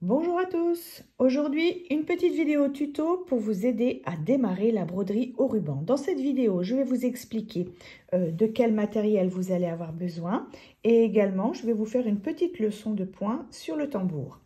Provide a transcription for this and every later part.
Bonjour à tous, aujourd'hui une petite vidéo tuto pour vous aider à démarrer la broderie au ruban. Dans cette vidéo, je vais vous expliquer de quel matériel vous allez avoir besoin et également je vais vous faire une petite leçon de points sur le tambour.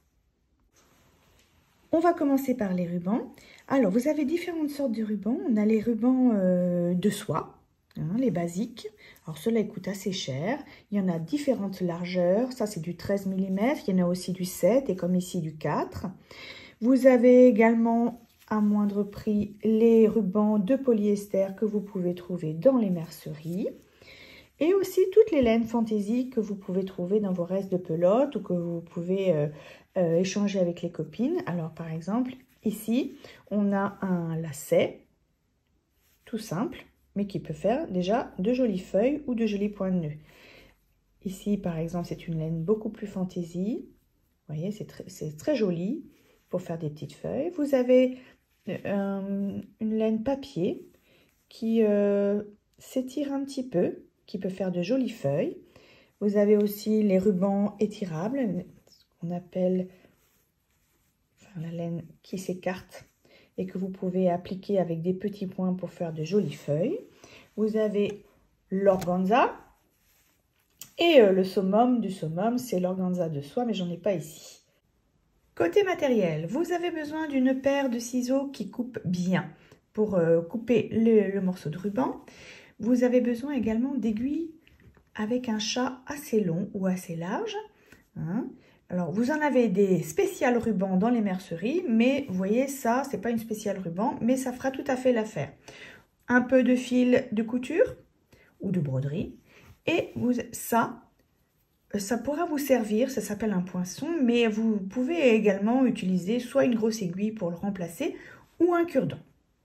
On va commencer par les rubans. Alors vous avez différentes sortes de rubans. On a les rubans de soie. Les basiques. Alors ceux-là ils coûtent assez cher. Il y en a différentes largeurs. Ça c'est du 13 mm. Il y en a aussi du 7 et comme ici du 4. Vous avez également à moindre prix les rubans de polyester que vous pouvez trouver dans les merceries. Et aussi toutes les laines fantaisie que vous pouvez trouver dans vos restes de pelote ou que vous pouvez échanger avec les copines. Alors par exemple, ici, on a un lacet tout simple, mais qui peut faire déjà de jolies feuilles ou de jolis points de nœud. Ici, par exemple, c'est une laine beaucoup plus fantaisie. Vous voyez, c'est très joli pour faire des petites feuilles. Vous avez une laine papier qui s'étire un petit peu, qui peut faire de jolies feuilles. Vous avez aussi les rubans étirables, ce qu'on appelle la laine qui s'écarte et que vous pouvez appliquer avec des petits points pour faire de jolies feuilles. Vous avez l'organza et le summum du summum, c'est l'organza de soie, mais j'en ai pas ici. Côté matériel, vous avez besoin d'une paire de ciseaux qui coupent bien pour couper le morceau de ruban. Vous avez besoin également d'aiguilles avec un chat assez long ou assez large. Alors, vous en avez des spéciales rubans dans les merceries, mais vous voyez, ça, c'est pas une spéciale ruban, mais ça fera tout à fait l'affaire. Un peu de fil de couture ou de broderie. Et ça pourra vous servir, ça s'appelle un poinçon, mais vous pouvez également utiliser soit une grosse aiguille pour le remplacer ou un cure-dent.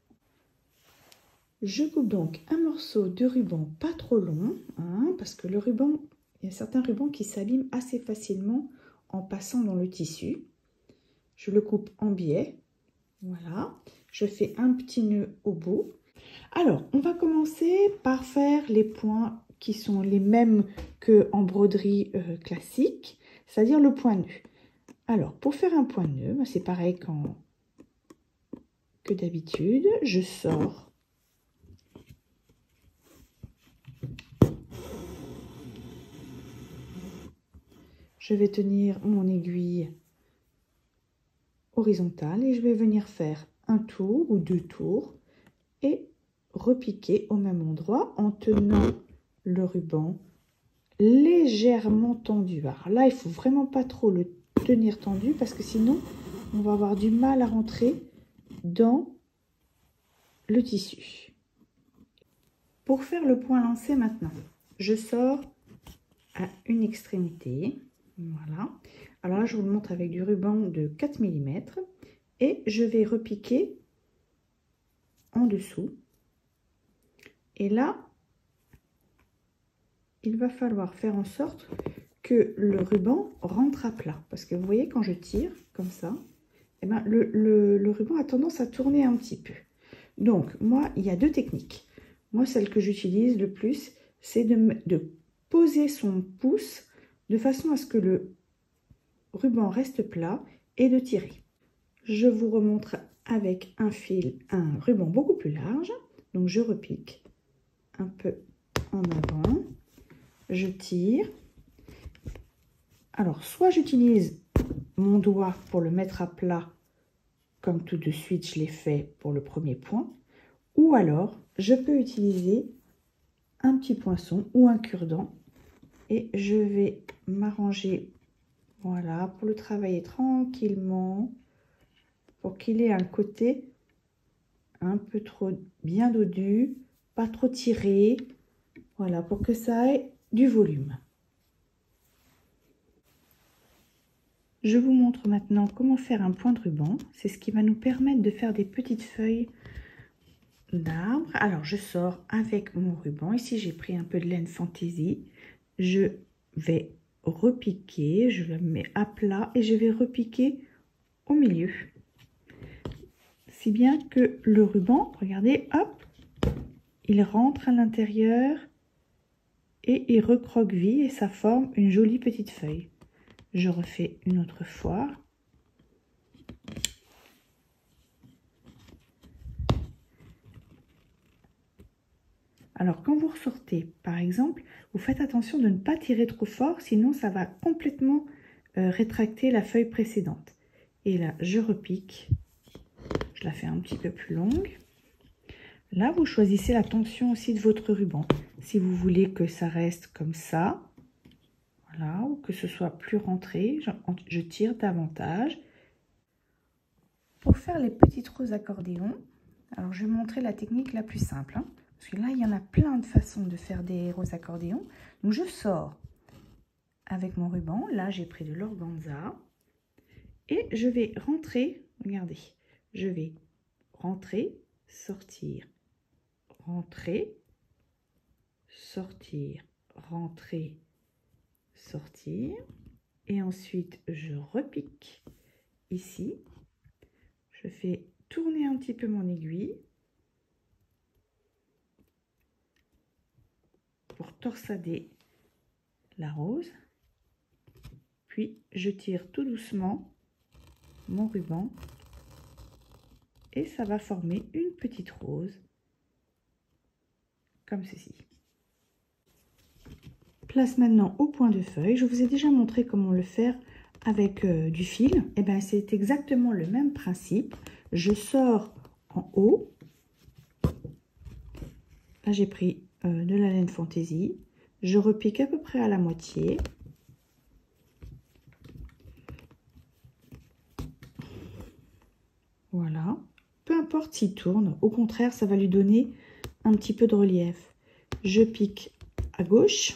Je coupe donc un morceau de ruban pas trop long, parce que le ruban, il y a certains rubans qui s'abîment assez facilement en passant dans le tissu. Je le coupe en biais, voilà. Je fais un petit nœud au bout. Alors, on va commencer par faire les points qui sont les mêmes qu'en broderie classique, c'est-à-dire le point nœud. Alors, pour faire un point nœud, c'est pareil que d'habitude. Je sors je vais tenir mon aiguille horizontale et je vais venir faire un tour ou deux tours et repiquer au même endroit en tenant le ruban légèrement tendu. Alors là, il faut vraiment pas trop le tenir tendu parce que sinon, on va avoir du mal à rentrer dans le tissu. Pour faire le point lancé maintenant, je sors à une extrémité. Voilà. Alors là, je vous le montre avec du ruban de 4 mm et je vais repiquer en dessous. Et là, il va falloir faire en sorte que le ruban rentre à plat. Parce que vous voyez, quand je tire comme ça, eh ben, le ruban a tendance à tourner un petit peu. Donc, moi, il y a deux techniques. Moi, celle que j'utilise le plus, c'est de poser son pouce de façon à ce que le ruban reste plat et de tirer. Je vous remontre avec un ruban beaucoup plus large. Donc, je repique un peu en avant. Je tire. Alors, soit j'utilise mon doigt pour le mettre à plat, comme tout de suite je l'ai fait pour le premier point, ou alors je peux utiliser un petit poinçon ou un cure-dent et je vais m'arranger, voilà, pour le travailler tranquillement, pour qu'il ait un côté un peu trop bien dodu, pas trop tiré, voilà, pour que ça ait du volume. Je vous montre maintenant comment faire un point de ruban. C'est ce qui va nous permettre de faire des petites feuilles d'arbre. Alors, je sors avec mon ruban. Ici, j'ai pris un peu de laine fantaisie. Je vais repiquer. Je le mets à plat et je vais repiquer au milieu. Si bien que le ruban, regardez, hop, il rentre à l'intérieur et il recroqueville et ça forme une jolie petite feuille. Je refais une autre fois. Alors, quand vous ressortez, par exemple, vous faites attention de ne pas tirer trop fort, sinon ça va complètement rétracter la feuille précédente. Et là, je repique. Je la fais un petit peu plus longue. Là, vous choisissez la tension aussi de votre ruban. Si vous voulez que ça reste comme ça, voilà, ou que ce soit plus rentré, je tire davantage. Pour faire les petites roses accordéons, alors je vais montrer la technique la plus simple, hein, parce que là, il y en a plein de façons de faire des roses accordéons. Donc, je sors avec mon ruban. Là, j'ai pris de l'organza et je vais rentrer, regardez, je vais rentrer, sortir, rentrer, sortir, rentrer, sortir, et ensuite je repique ici, je fais tourner un petit peu mon aiguille pour torsader la rose, puis je tire tout doucement mon ruban et ça va former une petite rose comme ceci. Place maintenant au point de feuille. Je vous ai déjà montré comment le faire avec du fil. Et bien c'est exactement le même principe. Je sors en haut. Là j'ai pris de la laine fantaisie. Je repique à peu près à la moitié. Voilà. Peu importe s'il tourne. Au contraire, ça va lui donner un petit peu de relief. Je pique à gauche.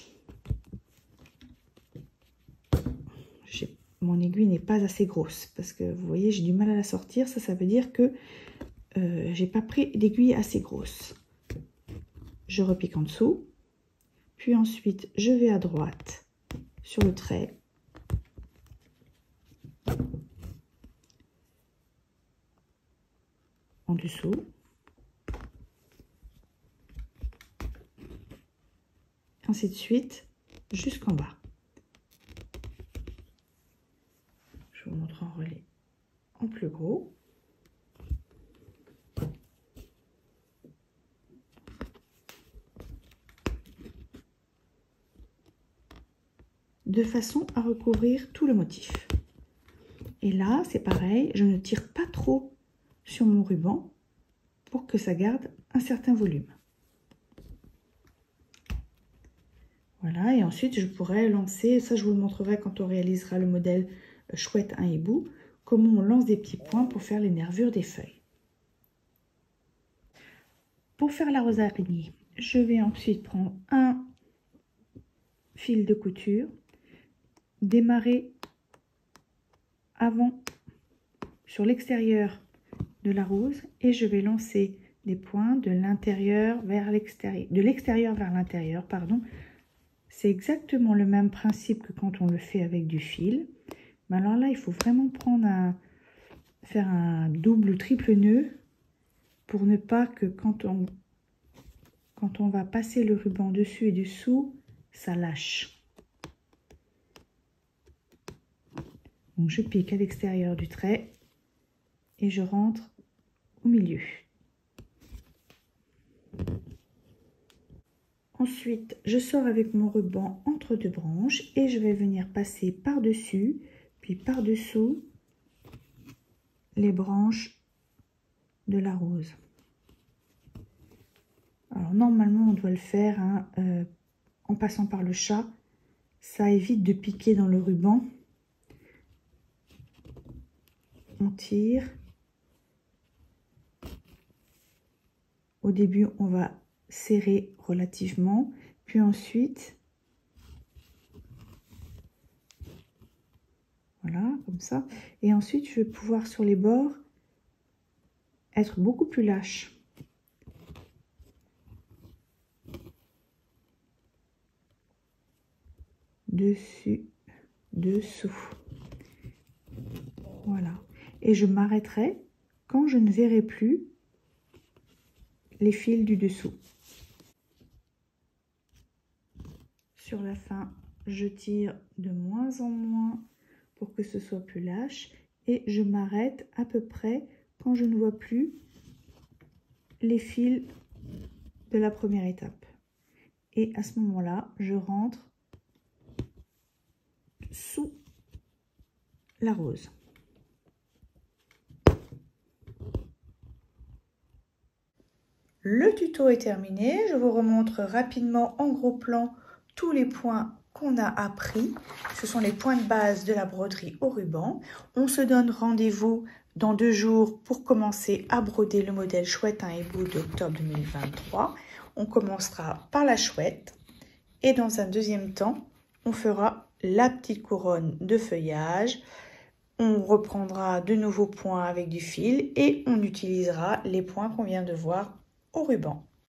Mon aiguille n'est pas assez grosse parce que vous voyez, j'ai du mal à la sortir. Ça veut dire que j'ai pas pris d'aiguille assez grosse. Je repique en dessous. Puis ensuite, je vais à droite sur le trait. En dessous. Ainsi de suite jusqu'en bas. Je vous montre en relais en plus gros. De façon à recouvrir tout le motif. Et là, c'est pareil, je ne tire pas trop sur mon ruban pour que ça garde un certain volume. Voilà, et ensuite je pourrais lancer, ça je vous le montrerai quand on réalisera le modèle chouette un hibou, comment on lance des petits points pour faire les nervures des feuilles. Pour faire la rose araignée, je vais ensuite prendre un fil de couture, démarrer avant sur l'extérieur de la rose et je vais lancer des points de l'intérieur vers l'extérieur, de l'extérieur vers l'intérieur, pardon. C'est exactement le même principe que quand on le fait avec du fil. Mais alors là, il faut vraiment faire un double ou triple nœud pour ne pas que quand on va passer le ruban dessus et dessous, ça lâche. Donc je pique à l'extérieur du trait et je rentre au milieu. Ensuite, je sors avec mon ruban entre deux branches et je vais venir passer par-dessus, puis par-dessous les branches de la rose. Alors normalement, on doit le faire en passant par le chat. Ça évite de piquer dans le ruban. On tire. Au début, on va serrer relativement, puis ensuite, voilà, comme ça. Et ensuite, je vais pouvoir sur les bords être beaucoup plus lâche. Dessus, dessous. Voilà. Et je m'arrêterai quand je ne verrai plus les fils du dessous. Sur la fin, je tire de moins en moins pour que ce soit plus lâche et je m'arrête à peu près quand je ne vois plus les fils de la première étape. Et à ce moment-là, je rentre sous la rose. Le tuto est terminé. Je vous remontre rapidement en gros plan tous les points qu'on a appris. Ce sont les points de base de la broderie au ruban. On se donne rendez-vous dans 2 jours pour commencer à broder le modèle chouette à ébout d'octobre 2023. On commencera par la chouette et dans un deuxième temps, on fera la petite couronne de feuillage. On reprendra de nouveaux points avec du fil et on utilisera les points qu'on vient de voir au ruban.